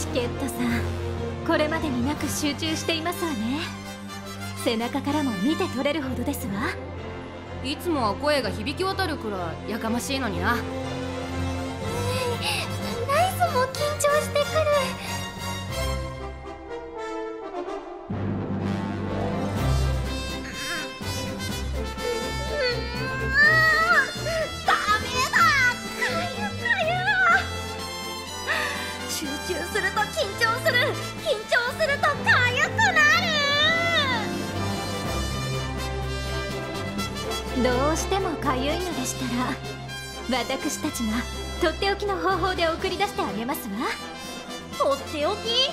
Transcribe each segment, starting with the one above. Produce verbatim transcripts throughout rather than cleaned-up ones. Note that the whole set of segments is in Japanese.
ケットさん、これまでになく集中していますわね。背中からも見て取れるほどですわ。 いつもは声が響き渡るくらいやかましいのにな。 ナイスも緊張してくる。ダメだ、かゆかゆ。集中すると緊張する、緊張するとかゆくなる。 どうしてもかゆいのでしたら、私たちがとっておきの方法で送り出してあげますわ。 とっておき？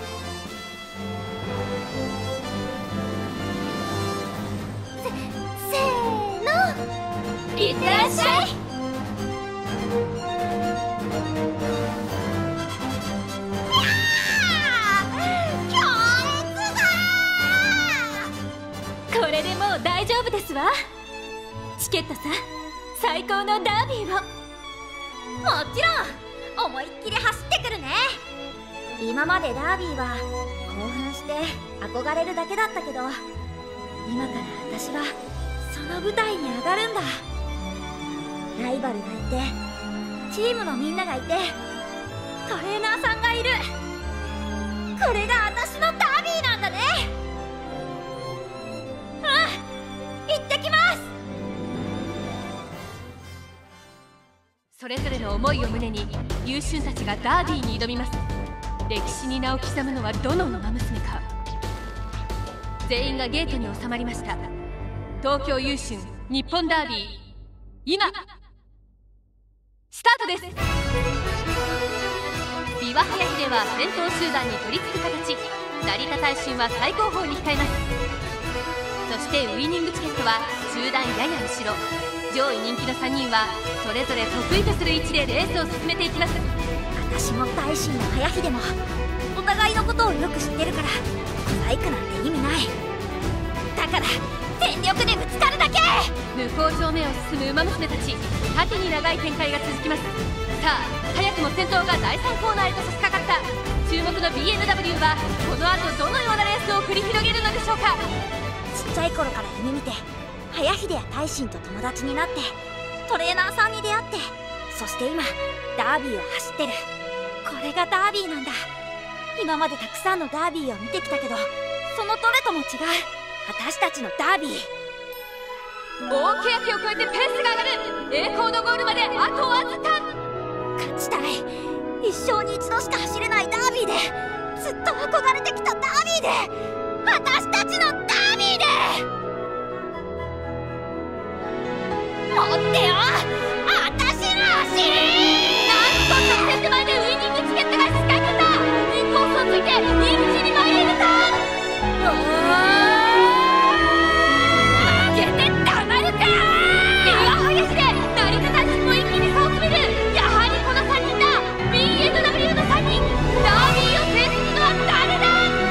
せ、せーの、いってらっしゃい。 これでもう大丈夫ですわ。チケットさん、最高のダービーを。 もちろん、思いっきり走ってくるね。今までダービーは興奮して憧れるだけだったけど、今から私はその舞台に上がるんだ。ライバルがいて、チームのみんながいて、トレーナーさんがいる。これが私のダービーなんだね。うん、行ってきます。 それぞれの思いを胸に優秀たちがダービーに挑みます。歴史に名を刻むのはどの馬娘か。全員がゲートに収まりました。東京優春日本ダービー、今スタートです。ビワハヤヒデは先頭集団に取り付く形、成田大臣は最後方に控えます。そしてウイニングチケットは集団やや後ろ、上位人気のさんにんはそれぞれ得意とする位置でレースを進めていきます。 私も大臣の早秀もお互いのことをよく知ってるから、細工なんて意味ない。だから全力でぶつかるだけ。 向こう正面を進む馬娘たち、縦に長い展開が続きます。さあ、早くも先頭がだいさんコーナーへと差し掛かった。注目の ビーエヌダブリュー はこの後どのようなレースを繰り広げるのでしょうか。 ちっちゃい頃から夢見て、早秀や大臣と友達になって、トレーナーさんに出会って、そして今ダービーを走ってる。これがダービーなんだ。今までたくさんのダービーを見てきたけど、そのどれとも違う私たちのダービー。 大欅を越えてペースが上がる。栄光のゴールまであとわずか。 勝ちたい。一生に一度しか走れないダービーで、ずっと憧れてきたダービーで、私たちのダービーで。持ってよ、私の足。 なんと直線手前でウイニングチケットが引っかかった。インコースをついてインチに前へ出た。 負けてたまるか。 ビワハヤヒデ、成田大臣も一気に差を詰める。やはりこのさんにんだ。 ビーエヌダブリュー のさんにん、ダービーを制するのは誰だ。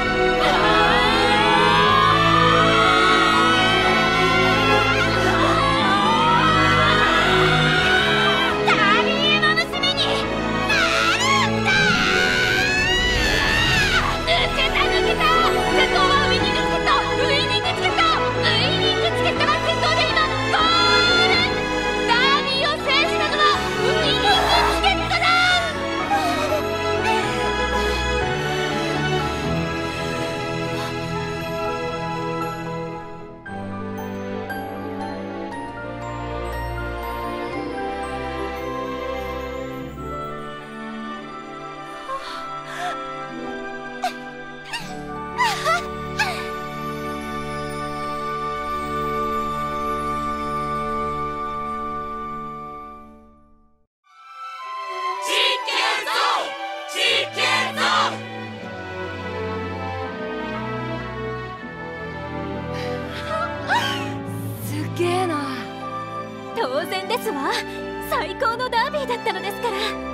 当然ですわ。最高のダービーだったのですから。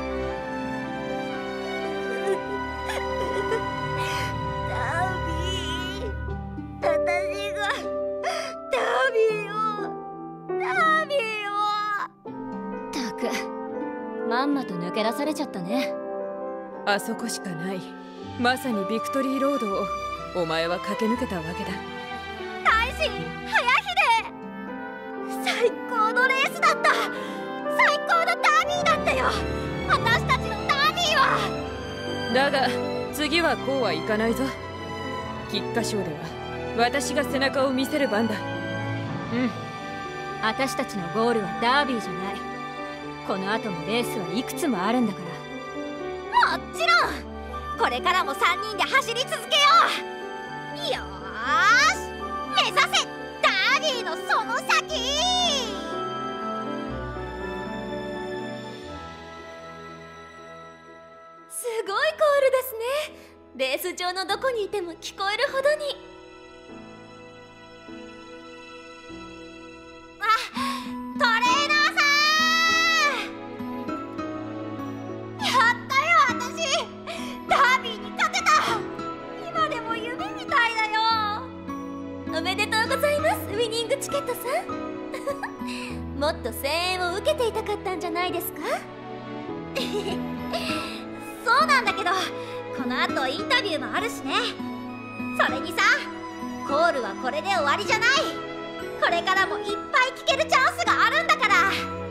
ダービー、私がダービーをダービーを。 ったく、まんまと抜け出されちゃったね。 あそこしかない、まさにビクトリーロードをお前は駆け抜けたわけだ。 大臣早秀、最高のレースだった。最高のダービーだったよ、私たちのダービーは。 だが次はこうはいかないぞ。菊花賞では私が背中を見せる番だ。 うん、私たちのゴールはダービーじゃない。この後もレースはいくつもあるんだから。 もちろんこれからもさんにんで走り続けよう。よーし、目指せダービーのその先。 すごいコールですね。レース場のどこにいても聞こえるほどに。 あ、トレーナーさん、やったよ私、ダービーに勝てた。今でも夢みたいだよ。 おめでとうございます、ウィニングチケットさん。もっと声援を受けていたかったんじゃないですか？ そうなんだけど、この後インタビューもあるしね。それにさ、コールはこれで終わりじゃない。これからもいっぱい聞けるチャンスがあるんだから。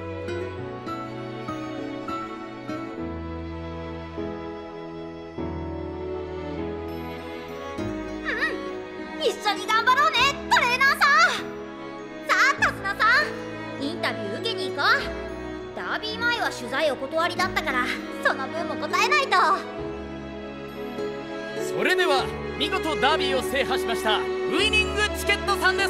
うん、一緒に頑張ろうね、トレーナーさん。さあ手綱さん、インタビュー受けに行こう。ダービー前は取材お断りだったから、その分も答えないと。 それでは見事ダービーを制覇しましたウイニングチケットさんです。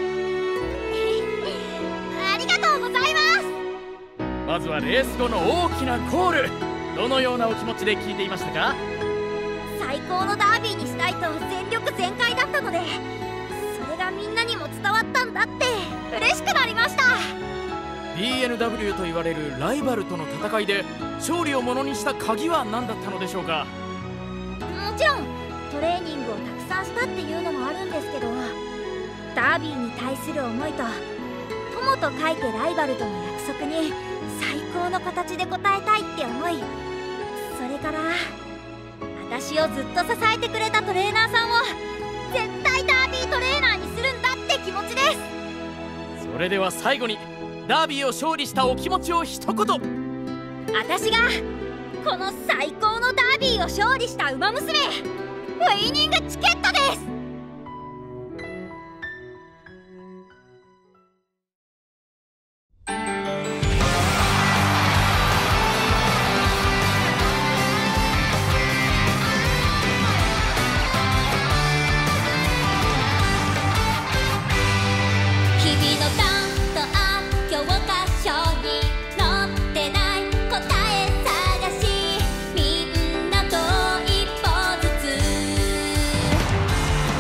ありがとうございます。 まずはレース後の大きなコール、どのようなお気持ちで聞いていましたか？ 最高のダービーにしたいと全力全開だったので、それがみんなにも伝わったんだって嬉しくなりました。 ビーエヌダブリュー と言われるライバルとの戦いで勝利をものにした鍵は何だったのでしょうか？ もちろんトレーニングをたくさんしたっていうのもあるんですけど、ダービーに対する思いと友と書いてライバルとの約束に最高の形で応えたいって思い、それから私をずっと支えてくれたトレーナーさんを絶対ダービートレーナーにするんだって気持ちです。 それでは最後にダービーを勝利したお気持ちを一言。 私がこの最高のダービーを勝利した馬娘、ウイニングチケットです。日々の担当教科書に載ってない答え探し、みんなと一歩ずつ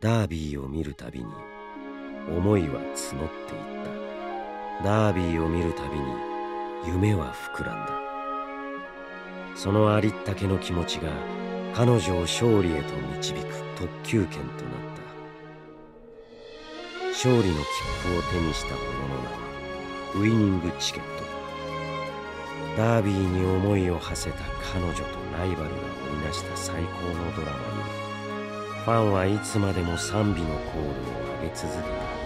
ダービーを見るたびに思いは募っていった。ダービーを見るたびに夢は膨らんだ。そのありったけの気持ちが彼女を勝利へと導く特急券となった。勝利の切符を手にした者の名はウイニングチケット。ダービーに思いを馳せた彼女とライバルが織りなした最高のドラマに、ファンはいつまでも賛美のコールを上げ続けた。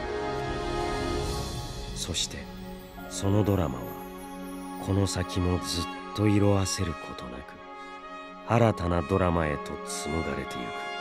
そしてそのドラマはこの先もずっと色あせることなく新たなドラマへと紡がれてゆく。